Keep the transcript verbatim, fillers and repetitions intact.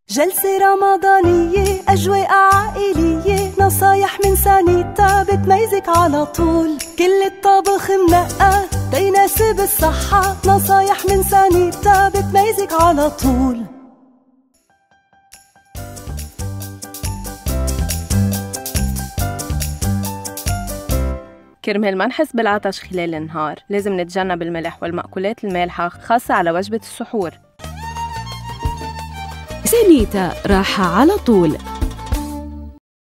جلسة رمضانية أجواء عائلية، نصايح من سانيتا بتميزك على طول. كل الطبخ منقى تيناسب الصحة، نصايح من سانيتا بتميزك على طول. كرمال ما نحس بالعطش خلال النهار لازم نتجنب الملح والمأكولات المالحة، خاصة على وجبة السحور. سانيتا راحة على طول.